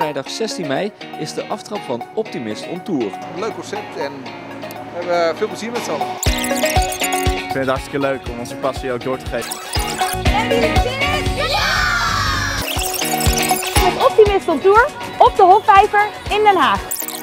vrijdag 16 mei is de aftrap van Optimist on Tour. Een leuk concept en we hebben veel plezier met z'n allen. Ik vind het hartstikke leuk om onze passie ook door te geven. Met Optimist on Tour op de Hofvijver in Den Haag.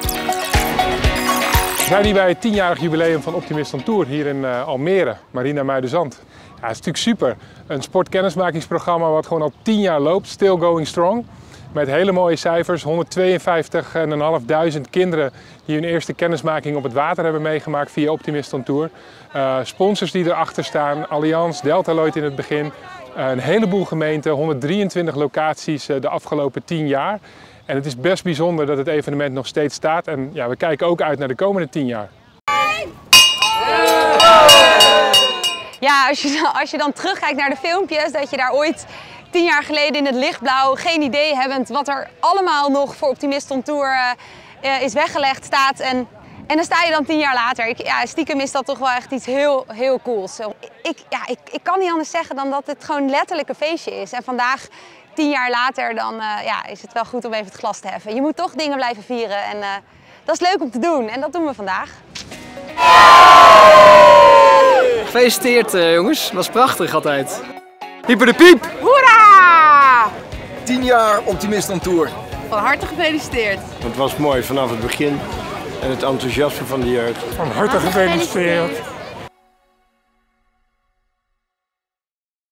We zijn hier bij het 10-jarig jubileum van Optimist on Tour hier in Almere, Marina Muidezand. Ja, het is natuurlijk super. Een sportkennismakingsprogramma wat gewoon al 10 jaar loopt, still going strong. Met hele mooie cijfers, 152.500 kinderen die hun eerste kennismaking op het water hebben meegemaakt via Optimist on Tour. Sponsors die erachter staan, Allianz, Deltaloid in het begin. Een heleboel gemeenten, 123 locaties de afgelopen 10 jaar. En het is best bijzonder dat het evenement nog steeds staat. En ja, we kijken ook uit naar de komende 10 jaar. Ja, als je dan terugkijkt naar de filmpjes, dat je daar ooit 10 jaar geleden in het lichtblauw, geen idee hebbend wat er allemaal nog voor Optimist on Tour is weggelegd staat. En dan sta je dan 10 jaar later. Stiekem is dat toch wel echt iets heel cools. Ik kan niet anders zeggen dan dat het gewoon letterlijk een feestje is. En vandaag, 10 jaar later, dan is het wel goed om even het glas te heffen. Je moet toch dingen blijven vieren en dat is leuk om te doen. En dat doen we vandaag. Gefeliciteerd jongens, was prachtig altijd. Hyper de piep! Hoera! 10 jaar Optimist on Tour. Van harte gefeliciteerd. Het was mooi vanaf het begin en het enthousiasme van de jeugd. Van harte gefeliciteerd.